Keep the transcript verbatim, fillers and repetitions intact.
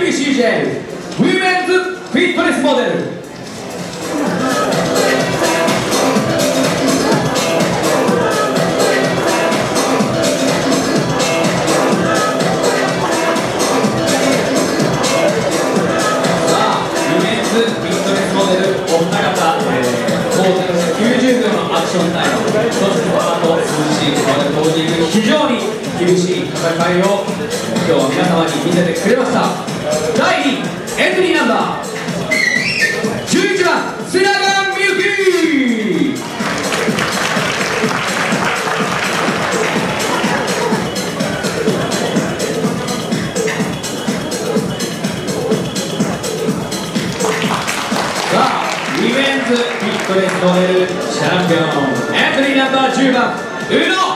ビーシージェー ウィメンズフィットネスモデル。フィットネスモデルお二方、えー、トータルきゅうじゅうびょうのアクションタイム、そしてこの後涼しい川で投じる非常に厳しい戦いを、えー、今日は皆様に見せてくれました。だいにエントリーナンバーじゅういちばん砂川みゆき。ウィメンズフィットネスモデルチャンピオンエントリーナンバーじゅうばん宇野